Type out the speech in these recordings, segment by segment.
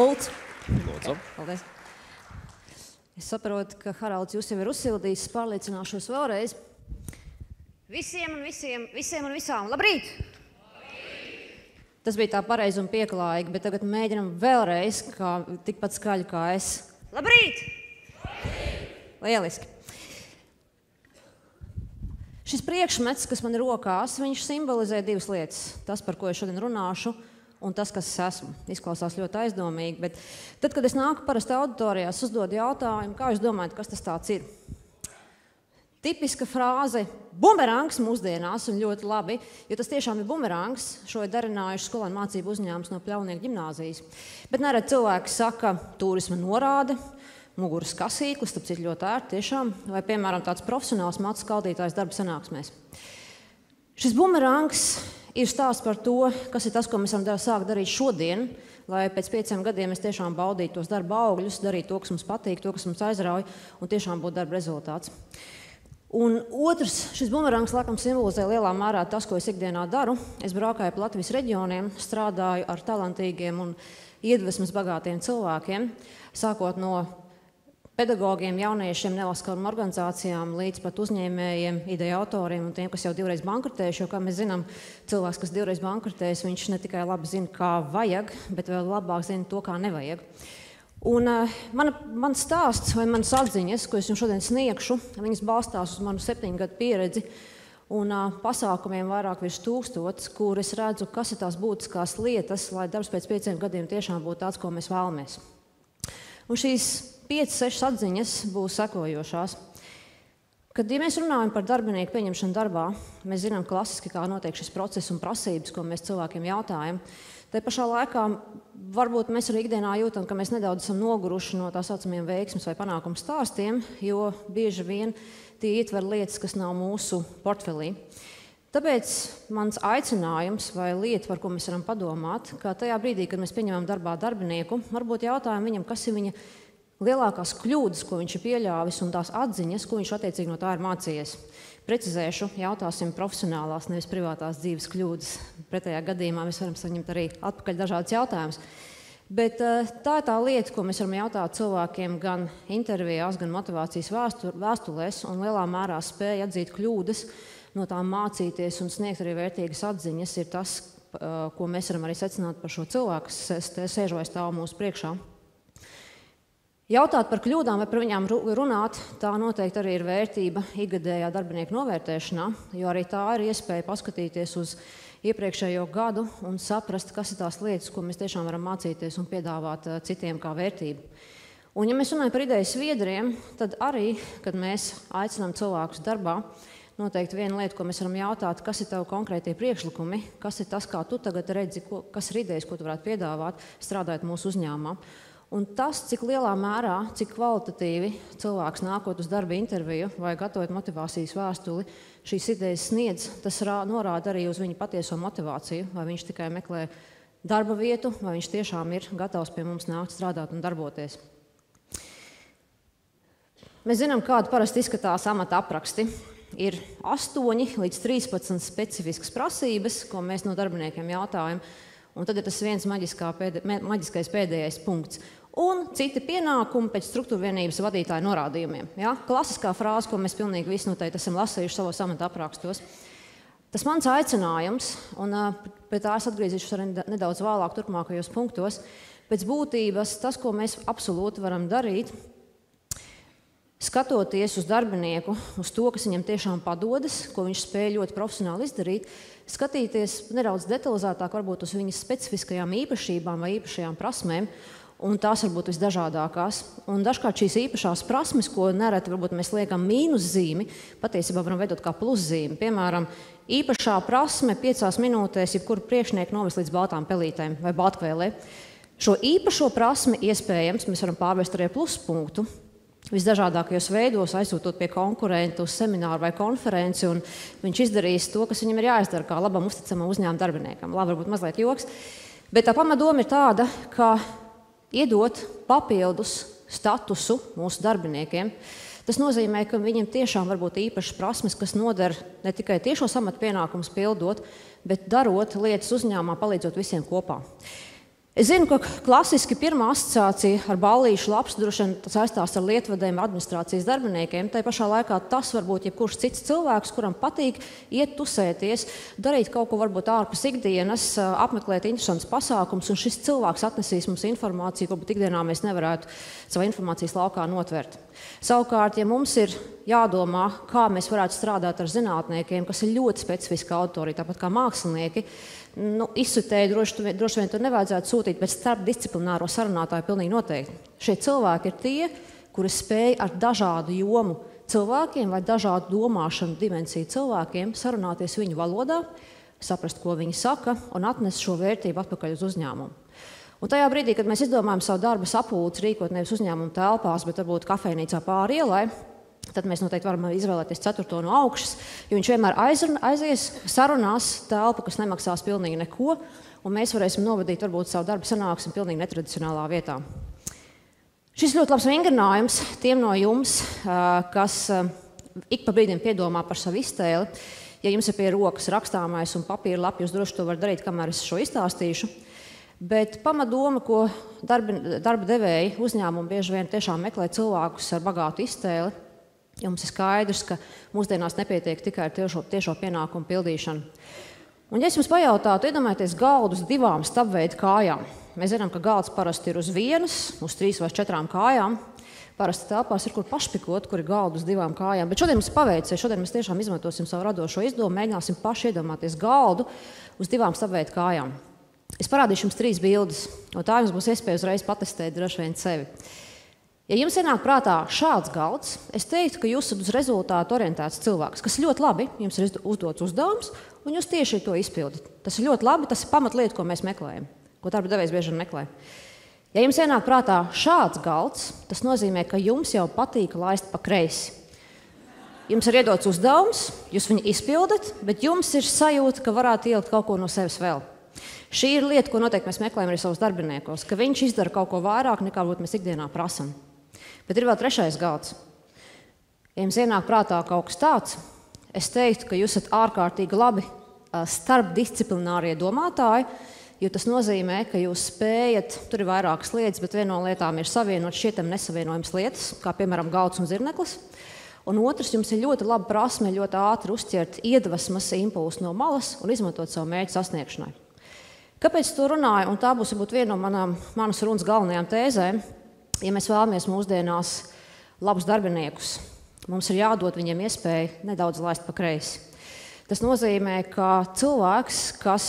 pults. Lūdzu. Paldies. Es saprotu, ka Haralds jūs jau ir uzsildījis, pārliecināšos vēlreiz. Visiem un visām, labrīt! Tas bija tā pareizi un pieklājīgi, bet tagad mēģinam vēlreiz, tikpat skaļi kā es. Labrīt! Lieliski! Šis priekšmets, kas man ir rokās, viņš simbolizē divas lietas. Tas, par ko es šodien runāšu, un tas, kas es esmu. Izklausās ļoti aizdomīgi, bet tad, kad es nāku parasti auditorijās, uzdodu jautājumu, kā jūs domājat, kas tas tāds ir? Tipiska frāze bumerangs mūsdienās, un ļoti labi, jo tas tiešām ir bumerangs. Šo ir darinājuši skolēnu mācību uzņēmums no Pļaunieku ģimnāzijas. Bet nerad cilvēki saka turisma norāde, muguras kasīklis, tāpēc ir ļoti ērti tiešām, vai, piemēram, tāds profesionāls matu skaldītājs darba sanāksmēs. Šis bumerangs ir stāsts par to, kas ir tas, ko mēs varam sākt darīt šodien, lai pēc 5 gadiem mēs tiešām baudītu tos darba augļus, darītu to, kas mums patīk, to, kas mums aizrauj, un tiešām būtu darba rezultāts. Un otrs, šis bumerangs laikam simbolizē lielā mērā tas, ko es ikdienā daru. Es braukāju pa Latvijas reģioniem, strādāju ar talantīgiem un iedvesmas bagātiem cilvēkiem, sākot no pedagogiem, jauniešiem, nevalstiskām organizācijām, līdz pat uzņēmējiem, ideju autoriem un tiem, kas jau divreiz bankrotējuši, jo, kā mēs zinām, cilvēks, kas divreiz bankrotējis, viņš ne tikai labi zina, kā vajag, bet vēl labāk zina to, kā nevajag. Un mans stāsts vai manas atziņas, ko es jums šodien sniegšu, viņas balstās uz manu 7 gadu pieredzi un pasākumiem vairāk virs 1000, kur es redzu, kas ir tās būtiskās lietas, lai darbs pēc 5 gadiem tiešām būtu tāds, ko mēs vēlamies. Un šīs 5-6 atziņas būs sekojošās. Kad ja mēs runājam par darbinieku pieņemšanu darbā, mēs zinām klasiski, kā notiek šis process un prasības, ko mēs cilvēkiem jautājam. Te pašā laikā varbūt mēs arī ikdienā jūtam, ka mēs nedaudz esam noguruši no tā saucamiem veiksmes vai panākumu stāstiem, jo bieži vien tie ietver lietas, kas nav mūsu portfelī. Tāpēc mans aicinājums vai lieta, par ko mēs varam padomāt, ka tajā brīdī, kad mēs pieņemam darbā darbinieku, varbūt jautājam viņam, kas ir viņa lielākās kļūdas, ko viņš ir pieļāvis, un tās atziņas, ko viņš attiecīgi no tā ir mācījies. Precizēšu, jautāsim profesionālās, nevis privātās dzīves kļūdas. Pretējā gadījumā mēs varam saņemt arī atpakaļ dažādas jautājumus. Bet tā ir tā lieta, ko mēs varam jautāt cilvēkiem gan intervijās, gan motivācijas vēstulēs, un lielā mērā spēja atzīt kļūdas, no tām mācīties un sniegt arī vērtīgas atziņas, ir tas, ko mēs varam arī secināt par šo cilvēku, kas sēž vai stāv mūsu priekšā. Jautāt par kļūdām vai par viņām runāt, tā noteikti arī ir vērtība ikgadējā darbinieku novērtēšanā, jo arī tā ir iespēja paskatīties uz iepriekšējo gadu un saprast, kas ir tās lietas, ko mēs tiešām varam mācīties un piedāvāt citiem kā vērtību. Un ja mēs runājam par idejas viedriem, tad arī, kad mēs aicinām cilvēkus darbā, noteikti viena lieta, ko mēs varam jautāt, kas ir tavi konkrētie priekšlikumi, kas ir tas, kā tu tagad redzi, kas ir idejas, ko tu varētu piedāvāt, strādājot mūsu uzņēmumā. Un tas, cik lielā mērā, cik kvalitatīvi cilvēks nākot uz darba interviju vai gatavot motivācijas vēstuli, šīs idejas sniedz, tas norāda arī uz viņa patieso motivāciju, vai viņš tikai meklē darba vietu, vai viņš tiešām ir gatavs pie mums nākt strādāt un darboties. Mēs zinām, kāda parasti izskatās amata apraksti. Ir 8 līdz 13 specifiskas prasības, ko mēs no darbiniekiem jautājam, un tad ir tas viens maģiskais pēdējais punkts. Un citi pienākumi pēc struktūra vienības vadītāja norādījumiem. Ja? Klasiskā frāze, ko mēs pilnīgi visi noteikti esam lasījuši savos amata aprakstos. Tas mans aicinājums, un pie tā es atgriezīšos arī nedaudz vēlāk turpmākajos punktos, pēc būtības tas, ko mēs absolūti varam darīt, skatoties uz darbinieku, uz to, kas viņam tiešām padodas, ko viņš spēja ļoti profesionāli izdarīt, skatīties nedaudz detalizētāk varbūt uz viņas specifiskajām īpašībām vai īpašajām prasmēm, un tās varbūt visdažādākās. Un dažkārt šīs īpašās prasmes, ko nereti varbūt mēs liekam mīnuszīmi, patiesībā varam veidot kā pluszīmi. Piemēram, īpašā prasme 5 minūtēs jebkuru priekšnieku novest līdz baltām pelītēm vai baltkvēlē. Šo īpašo prasmi iespējams mēs varam pārvest arī pluspunktu visdažādākajos veidos, aizsūtot pie konkurenta uz semināru vai konferenci, un viņš izdarīs to, kas viņam ir jāizdara kā labam uzticamam uzņēmuma darbiniekam. Labi, varbūt mazliet joks, bet tā pamatdoma ir tāda, ka iedot papildus statusu mūsu darbiniekiem. Tas nozīmē, ka viņiem tiešām var būt īpašas prasmes, kas noder ne tikai tiešos amata pienākumus pildot, bet darot lietas uzņēmumā, palīdzot visiem kopā. Es zinu, ka klasiski pirmā asociācija ar ballīšu lapas droši vien saistās ar lietvadiem, administrācijas darbiniekiem. Tā pašā laikā tas var būt jebkurš cits cilvēks, kuram patīk iet tusēties, darīt kaut ko varbūt ārpus ikdienas, apmeklēt interesantus pasākumus, un šis cilvēks atnesīs mums informāciju, ko pat ikdienā mēs nevarētu savā informācijas laukā notvert. Savukārt, ja mums ir jādomā, kā mēs varētu strādāt ar zinātniekiem, kas ir ļoti specifiska auditorija, tāpat kā mākslinieki, izsutēji droši vien tur nevajadzētu sūtīt, bet starpdisciplināro sarunātāju pilnīgi noteikti. Šie cilvēki ir tie, kuri spēj ar dažādu jomu cilvēkiem vai dažādu domāšanu dimensiju cilvēkiem sarunāties viņu valodā, saprast, ko viņi saka, un atnest šo vērtību atpakaļ uz uzņēmumu. Un tajā brīdī, kad mēs izdomājam savu darbu sapulci rīkot nevis uzņēmumu telpās, bet varbūt kafejnīcā pāri ielai, tad mēs noteikti varam izvēlēties 4. no augšas, jo viņš vienmēr aizies, sarunās telpu, kas nemaksās pilnīgi neko, un mēs varēsim novadīt varbūt savu darbu sanāksmi pilnīgi netradicionālā vietā. Šis ļoti labs vingrinājums tiem no jums, kas ik pa brīdim piedomā par savu iztēli. Ja jums ir pie rokas rakstāmais un papīra lapi, jūs droši to var darīt, kamēr es šo izstāstīšu. Bet pamatdoma, ko darba devēji uzņēmumi bieži vien tiešām meklē cilvēkus ar bagātu iztēli, jums ir skaidrs, ka mūsdienās nepietiek tikai ar tiešo pienākumu pildīšanu. Un ja es jums pajautātu, iedomājieties galdu uz 2 stabveidu kājām. Mēs zinām, ka galds parasti ir uz 1, uz 3 vai 4 kājām. Parasti telpās ir kur pašpikot, kur ir galdu uz 2 kājām. Bet šodien mums paveicies, šodien mēs tiešām izmantosim savu radošo izdomu, mēģināsim paši iedomāties galdu uz 2 stabveidu kājām. Es parādīšu jums 3 bildes, un tā jums būs iespēja uzreiz patestēt droši vien sevi. Ja jums ienāk prātā šāds galds, es teiktu, ka jūs esat uz rezultātu orientēts cilvēks, kas ļoti labi, jums ir uzdots uzdevums, un jūs tieši to izpildat. Tas ir ļoti labi, tas ir pamatlieta, ko mēs meklējam, ko darba devējs bieži meklē. Ja jums ienāk prātā šāds galds, tas nozīmē, ka jums jau patīk laist pa kreisi. Jums ir iedots uzdevums, jūs viņu izpildat, bet jums ir sajūta, ka varētu ielikt kaut ko no sevis vēl. Šī ir lieta, ko noteikti mēs meklējam arī savus darbiniekos, ka viņš izdara kaut ko vairāk, nekā mēs ikdienā prasam. Bet ir vēl 3. galds. Ja jums ienāk prātā kaut kas tāds, es teiktu, ka jūs esat ārkārtīgi labi starpdisciplinārie domātāji, jo tas nozīmē, ka jūs spējat, tur ir vairākas lietas, bet viena no lietām ir savienot šķietam nesavienojams lietas, kā piemēram galds un zirneklis. Un otrs, jums ir ļoti laba prasme ļoti ātri uzķert iedvesmas impulsu no malas un izmantot savu mērķu sasniegšanai. Kāpēc to runāju? Un tā būs varbūt viena no manas runas galvenajām tēzēm. Ja mēs vēlamies mūsdienās labus darbiniekus, mums ir jādod viņiem iespēju nedaudz laist pa kreisi. Tas nozīmē, ka cilvēks, kas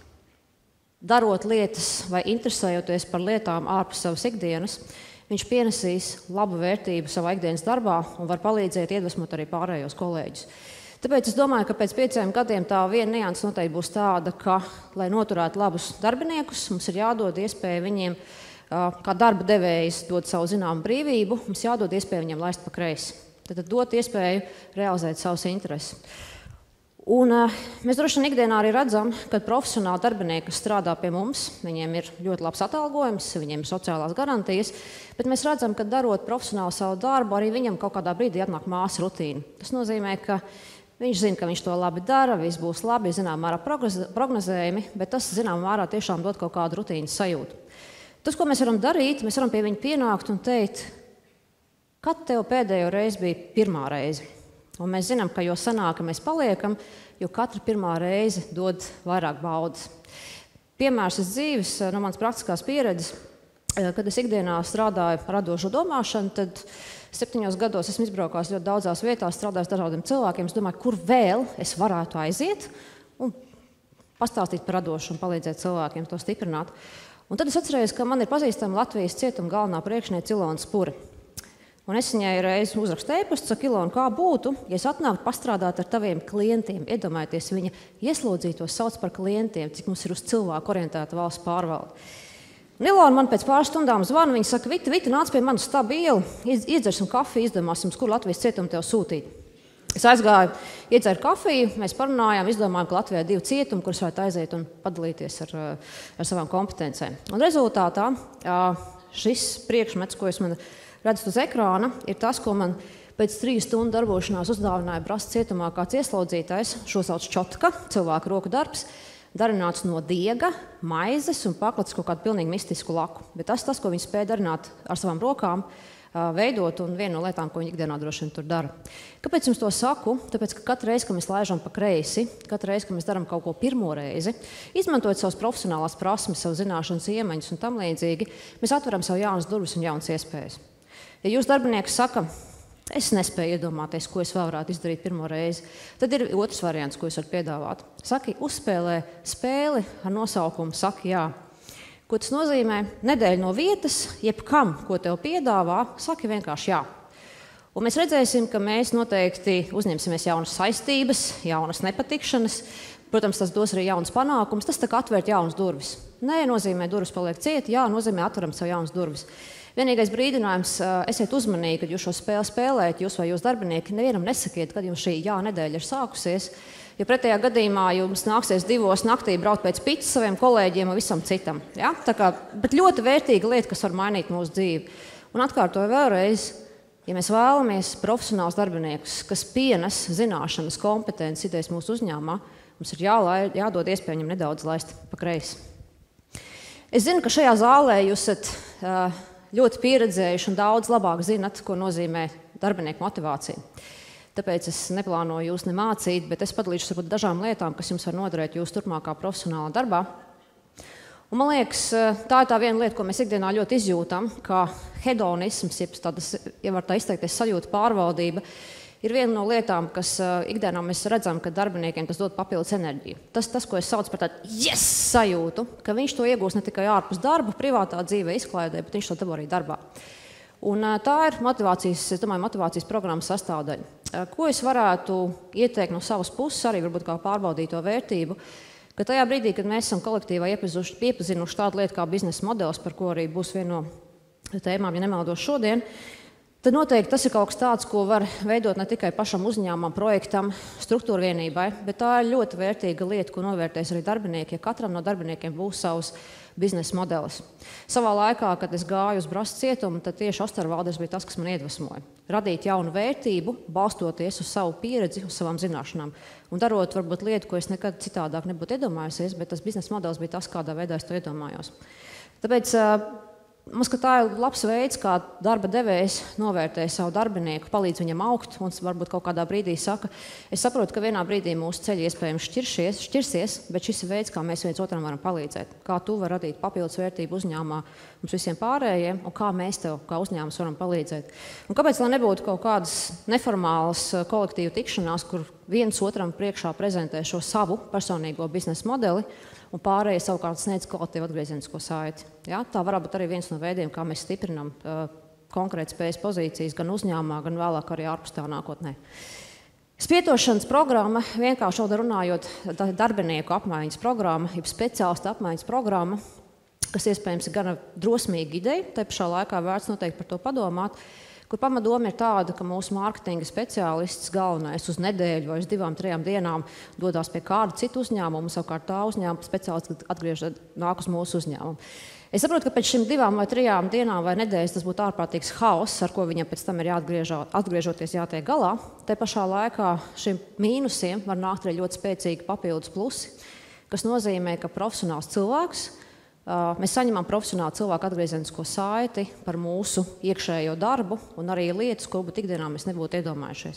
darot lietas vai interesējoties par lietām ārpus savas ikdienas, viņš pienesīs labu vērtību savā ikdienas darbā un var palīdzēt iedvesmot arī pārējos kolēģus. Tāpēc es domāju, ka pēc 5 gadiem tā viena nianse noteikti būs tāda, ka, lai noturētu labus darbiniekus, mums ir jādod iespēju viņiem, kā darba devējs dod savu zināmu brīvību, mums jādod iespēju viņiem laist pa kreisi. Tad dot iespēju realizēt savus intereses. Un mēs droši vien ikdienā arī redzam, ka profesionāli darbinieki, kas strādā pie mums, viņiem ir ļoti labs atalgojums, viņiem ir sociālās garantijas, bet mēs redzam, ka darot profesionāli savu darbu, arī viņam kaut kādā brīdī atnāk mājas rutīna. Tas nozīmē, ka viņš zina, ka viņš to labi dara, viss būs labi, zināmā mērā prognozējami, bet tas, zināmā mērā, tiešām dod kaut kādu rutīnas sajūtu. Tas, ko mēs varam darīt, mēs varam pie viņa pienākt un teikt, kad tev pēdējo reizi bija pirmā reize? Un mēs zinām, ka jo senāk mēs paliekam, jo katra pirmā reize dod vairāk baudas. Piemērs iz dzīves, no manas praktiskās pieredzes, kad es ikdienā strādāju radošo domāšanu, tad 7 gados esmu izbraukās ļoti daudzās vietās, strādājis dažādiem cilvēkiem. Es domāju, kur vēl es varētu aiziet un pastāstīt par radošu un palīdzēt cilvēkiem to stiprināt. Un tad es atcerējos, ka man ir pazīstama Latvijas cietuma galvenā priekšniece Ilona Spure. Un es viņai reizi uzrakstu e-pastu, saku, Ilona, kā būtu, ja es atnāktu pastrādāt ar taviem klientiem? Iedomājieties, viņa ieslodzītos sauc par klientiem, cik mums ir uz cilvēku orientēta valsts pārvalde. Un Ilona man pēc pāris stundām zvana, viņa saka, Vita, nāc pie manas stabu ielu, iedzersim kafiju, izdomāsim, kur Latvijas cietumu tev sūtīt. Es aizgāju, iedzeru kafiju, mēs parunājām, izdomājām, ka Latvijā ir 2 cietumi, kurus varētu aiziet un padalīties ar savām kompetencēm. Un rezultātā šis priekšmets, ko es man redzu uz ekrāna, ir tas, ko man pēc 3 stundu darbošanās uzdāvināja Brasta cietumā kāds ieslodzītais, šo sauc čotka, cilvēku roku darbs. darināts no diega, maizes un paklāts kaut kādu pilnīgi mistisku laku. Bet tas, ko viņi spēja darināt ar savām rokām, veidot, un viena no lietām, ko viņi ikdienā droši vien tur dara. Kāpēc jums to saku? Tāpēc, ka katru reizi, kad mēs laižam pa kreisi, katru reizi, kad mēs darām kaut ko pirmo reizi, izmantojot savas profesionālās prasmes, savu zināšanas iemaņas un tam līdzīgi, mēs atveram sev jaunas durvis un jaunas iespējas. Ja jūs darbinieks saka, es nespēju iedomāties, ko es vēl varētu izdarīt pirmo reizi, tad ir otrs variants, ko es varu piedāvāt. Saki, uzspēlē spēli ar nosaukumu Saki jā. Ko tas nozīmē? Nedēļa no vietas, jebkam, ko tev piedāvā, saki vienkārši jā. Un mēs redzēsim, ka mēs noteikti uzņemsimies jaunas saistības, jaunas nepatikšanas. Protams, tas dos arī jaunas panākumus. Tas tā kā atvērt jaunas durvis. Nē, nozīmē durvis paliek ciet, jā, nozīmē atveram sev jaunas durvis. Vienīgais brīdinājums, esiet uzmanīgi, kad jūs šo spēli spēlējat, jūs vai jūs darbinieki, nevienam nesakiet, kad jums šī jā nedēļa ir sākusies. Jo pretējā gadījumā jums nāksies 2 naktī braukt pēc pitas saviem kolēģiem un visam citam. Ja? Bet ļoti vērtīga lieta, kas var mainīt mūsu dzīvi. Un atkārtoju vēlreiz, ja mēs vēlamies profesionāls darbiniekus, kas pienes zināšanas, kompetences, idejas mūsu uzņēmumā, mums ir jādod iespēja viņam nedaudz laist pa kreisi. Es zinu, ka šajā zālē jūs esat ļoti pieredzējuši un daudz labāk zinat, ko nozīmē darbinieku motivācija. Tāpēc es neplānoju jūs nemācīt, bet es padalīšos varbūt dažām lietām, kas jums var noderēt jūsu turpmākā profesionālā darbā. Un man liekas, tā ir tā viena lieta, ko mēs ikdienā ļoti izjūtam, ka hedonisms, ja var tā izteikties, sajūta pārvaldība, ir viena no lietām, kas ikdienā mēs redzam, ka darbiniekiem tas dod papildus enerģiju. Tas, ko es saucu par tādu sajūtu, ka viņš to iegūst ne tikai ārpus darba, privātā dzīvē, izklaidē, bet viņš to dabū arī darbā. Un tā ir motivācijas programmas sastāvdaļa. Ko es varētu ieteikt no savas puses, arī varbūt kā pārbaudīto vērtību, ka tajā brīdī, kad mēs esam kolektīvā iepazinuši tādu lietu kā biznesa modelis, par ko arī būs viena no tēmām, ja nemaldos šodien, tad noteikti tas ir kaut kas tāds, ko var veidot ne tikai pašam uzņēmumam, projektam, struktūra vienībai, bet tā ir ļoti vērtīga lieta, ko novērtēs arī darbinieki, ja katram no darbiniekiem būs savs biznesa modelis. Savā laikā, kad es gāju uz Brastu cietumu, tad tieši Ostervalders bija tas, kas man iedvesmoja. Radīt jaunu vērtību, balstoties uz savu pieredzi, uz savām zināšanām. Un darot varbūt lietu, ko es nekad citādāk nebūtu iedomājusies, bet tas biznesa modelis bija tas, kādā veidā es to iedomājos. Tāpēc mums, ka tā ir labs veids, kā darba devējs novērtē savu darbinieku, palīdz viņam augt un varbūt kaut kādā brīdī saka, es saprotu, ka vienā brīdī mūsu ceļi iespējams šķirsies, bet šis ir veids, kā mēs viens otram varam palīdzēt. Kā tu vari radīt papildus vērtību uzņēmumā mums visiem pārējiem un kā mēs tev, kā uzņēmums, varam palīdzēt. Un kāpēc lai nebūtu kaut kādas neformālas kolektīvu tikšanās, kur viens otram priekšā prezentē šo savu personīgo biznesa modeli, un pārējie savukārt sniedz kvalitīvu atgriezienisko saiti. Ja? Tā varētu būt arī viens no veidiem, kā mēs stiprinām konkrētas spējas pozīcijas gan uzņēmumā, gan vēlāk arī ārpus tā nākotnē. Spietošanas programma, vienkārši runājot, darbinieku apmaiņas programma, jeb speciālistu apmaiņas programma, kas iespējams ir gana drosmīga ideja, te pašā laikā vērts noteikti par to padomāt, kur pamatdoma ir tāda, ka mūsu mārketinga speciālists galvenais uz nedēļu vai uz 2-3 dienām dodās pie kāda citu uzņēmumu, savukārt tā uzņēmuma speciālists nāk uz mūsu uzņēmumu. Es saprotu, ka pēc šim 2 vai 3 dienām vai nedēļas tas būtu ārprātīgs haoss, ar ko viņam pēc tam ir atgriežoties jātiek galā. Te pašā laikā šiem mīnusiem var nākt arī ļoti spēcīgi papildus plusi, kas nozīmē, ka profesionāls cilvēks, mēs saņemam profesionālu cilvēku atgriezienisko saiti par mūsu iekšējo darbu un arī lietas, ko varbūt ikdienā mēs nebūtu iedomājušies.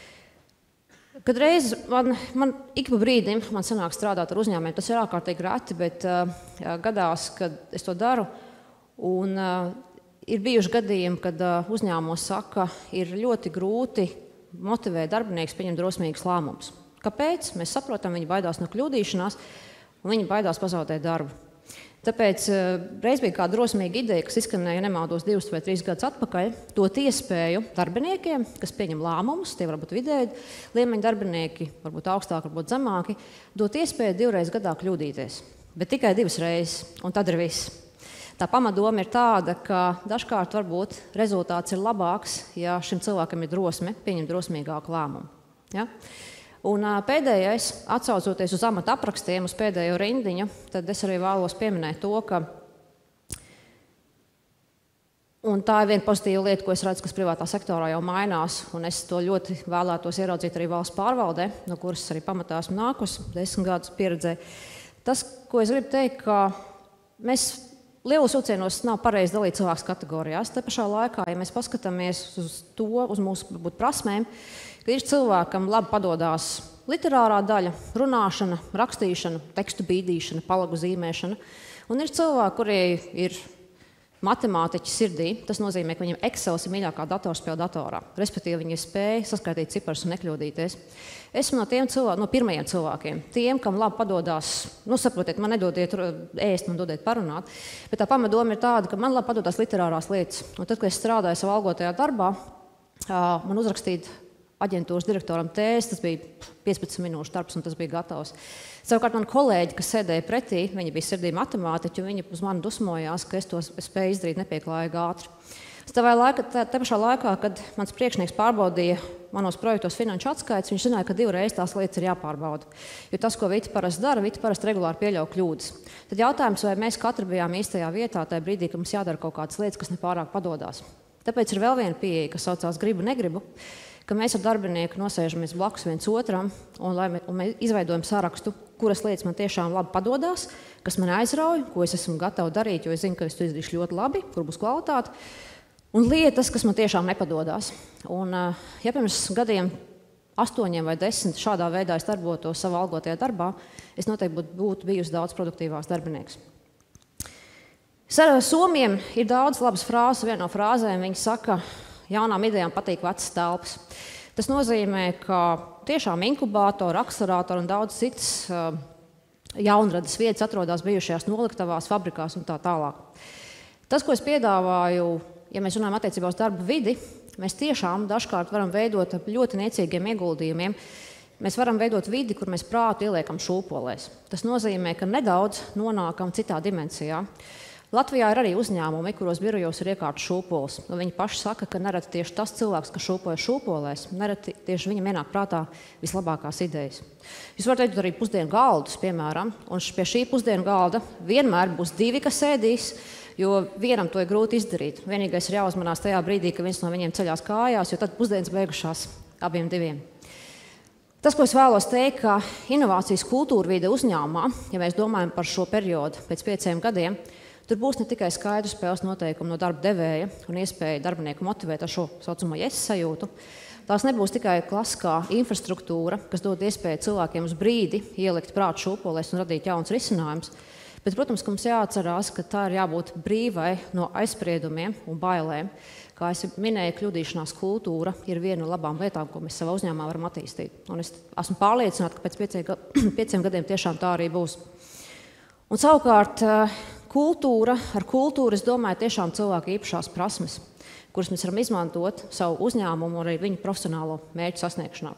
Kad reiz man ik pa brīdim man sanāk strādāt ar uzņēmumiem, tas ir ārkārtīgi reti, bet gadās, kad es to daru, un ir bijuši gadījumi, kad uzņēmumos saka, ir ļoti grūti motivēt darbinieks pieņemt drosmīgus lēmumus. Kāpēc? Mēs saprotam, viņi baidās no kļūdīšanās, un viņi baidās pazaudēt darbu. Tāpēc reiz bija kāda drosmīga ideja, kas izskanēja, nemaldos 2 vai 3 gadus atpakaļ, dot iespēju darbiniekiem, kas pieņem lēmumus, tie varbūt vidēji līmeņa darbinieki, varbūt augstāki, varbūt zemāki, dot iespēju 2 reizes gadā kļūdīties. Bet tikai 2 reizes, un tad ir viss. Tā pamatdoma ir tāda, ka dažkārt varbūt rezultāts ir labāks, ja šim cilvēkam ir drosme pieņemt drosmīgāku lēmumu. Ja? Un pēdējais, atsaucoties uz amata aprakstiem, uz pēdējo rindiņu, tad es arī vēlos pieminēt to, ka, un tā ir viena pozitīva lieta, ko es redzu, kas privātā sektorā jau mainās, un es to ļoti vēlētos ieraudzīt arī valsts pārvaldē, no kuras arī pamatā esmu nākusi, 10 gadus pieredzē. Tas, ko es gribu teikt, ka mēs lielos vilcienos nav pareizi dalīt cilvēkus kategorijās. Te pašā laikā, ja mēs paskatāmies uz mūsu varbūt prasmēm, ka ir cilvēkam labi padodās literārā daļa, runāšana, rakstīšana, tekstu bīdīšana, palagu zīmēšana, un ir cilvēki, kuri ir matemātiķi sirdī. Tas nozīmē, ka viņiem Excels ir mīļākā datorspēle datorā. Respektīvi, viņi spēj saskaitīt ciparus un nekļūdīties. Esmu no pirmajiem cilvēkiem. Tiem, kam labi padodās, saprotiet, man nedodiet ēst, man dodiet parunāt, bet tā pamatdoma ir tāda, ka man labi padodās literārās lietas. Un tad, kad es strādāju savā algotajā darbā, man uzrakstīt aģentūras direktoram tēzi, tas bija 15 minūšu darbs, un tas bija gatavs. Savukārt man kolēģi, kas sēdēja pretī, viņi bija sirdī matemātiķi, un viņi uz mani dusmojās, ka es to spēju izdarīt nepieklājīgi ātri. Te pašā laikā, kad mans priekšnieks pārbaudīja manos projektos finanšu atskaites, viņš zināja, ka 2 reizes tās lietas ir jāpārbauda. Jo tas, ko Vita parasti dara, Vita parasti regulāri pieļauj kļūdas. Tad jautājums, vai mēs katru bijām īstajā vietā tajā brīdī, ka mums jādara kaut kādas lietas, kas nepārāk padodās. Tāpēc ir vēl viena pieeja, kas saucās gribu, negribu, ka mēs ar darbinieku nosēžamies blakus viens otram un mēs izveidojam sarakstu, kuras lietas man tiešām labi padodās, kas man aizrauj, ko es esmu gatava darīt, jo es zinu, ka es to izdarīšu ļoti labi, kur būs kvalitāte, un lietas, kas man tiešām nepadodās. Un, ja pirms gadiem 8 vai 10 šādā veidā es darbotos savā algotajā darbā, es noteikti būtu bijusi daudz produktīvāks darbinieks. Somiem ir daudz labas frāzes. Viena no frāzēm viņi saka, jaunām idejām patīk vecas telpas. Tas nozīmē, ka tiešām inkubātori, akceleratori un daudz citas jaunradas vietas atrodas bijušajās noliktavās, fabrikās un tā tālāk. Tas, ko es piedāvāju, ja mēs runājam attiecībā uz darba vidi, mēs tiešām dažkārt varam veidot ļoti niecīgiem ieguldījumiem. Mēs varam veidot vidi, kur mēs prātu ieliekam šūpolēs. Tas nozīmē, ka nedaudz nonākam citā dimensijā. Latvijā ir arī uzņēmumi, kuros birojos ir iekārts šūpols. Viņi paši saka, ka nereti tieši tas cilvēks, kas šūpoja šūpolēs, nereti tieši viņam ienāk prātā vislabākās idejas. Jūs varat veidot arī pusdienu galdus, piemēram, un pie šī pusdienu galda vienmēr būs 2, kas sēdīs, jo vienam to ir grūti izdarīt. Vienīgais ir jāuzmanās tajā brīdī, ka viens no viņiem ceļās kājās, jo tad pusdienas beigušās abiem 2. Tas, ko es vēlos teikt, ka inovācijas kultūrvide uzņēmumā, ja mēs domājam par šo periodu pēc 5 gadiem, tur būs ne tikai skaidru spēles noteikumi no darba devēja un iespēja darbinieku motivēt ar šo saucamo yes sajūtu. Tās nebūs tikai klasiskā infrastruktūra, kas dod iespēju cilvēkiem uz brīdi ielikt prātu šūpolēs un radīt jauns risinājumus. Bet, protams, ka mums jāatcerās, ka tā ir jābūt brīvai no aizspriedumiem un bailēm. Kā es minēju, kļūdīšanās kultūra ir viena no labām lietām, ko mēs savā uzņēmumā varam attīstīt. Un es esmu pārliecināta, ka pēc 5 gadiem tiešām tā arī būs. Un savukārt, ar kultūru, es domāju, tiešām cilvēku īpašās prasmes, kuras mēs varam izmantot savu uzņēmumu un arī viņu profesionālo mērķu sasniegšanā.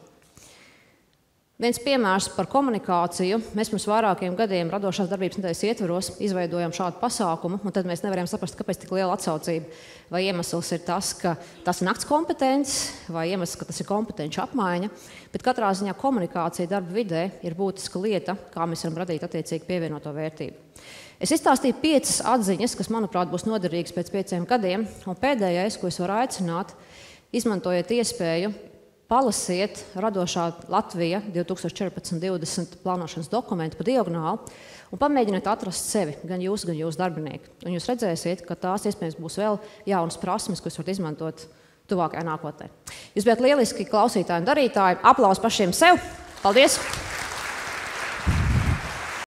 Viens piemērs par komunikāciju. Mēs pirms vairākiem gadiem radošās darbības nedēļas ietveros izveidojam šādu pasākumu, un tad mēs nevarējām saprast, kāpēc tik liela atsaucība. Vai iemesls ir tas, ka tas ir nakts kompetences, vai iemesls, ka tas ir kompetenci apmaiņa. Bet katrā ziņā komunikācija darba vidē ir būtiska lieta, kā mēs varam radīt attiecīgi pievienoto vērtību. Es izstāstīju 5 atziņas, kas, manuprāt, būs noderīgas pēc 5 gadiem, un pēdējais, ko es varu aicināt, izmantojiet iespēju, palasiet Radošā Latvija 2014-2020 plānošanas dokumentu pa diagonāli un pamēģiniet atrast sevi, gan jūsu darbinieki. Un jūs redzēsiet, ka tās iespējams būs vēl jaunas prasmes, ko jūs varat izmantot tuvākajā nākotnē. Jūs bijat lieliski klausītāji un darītāji. Aplausi pašiem sev. Paldies!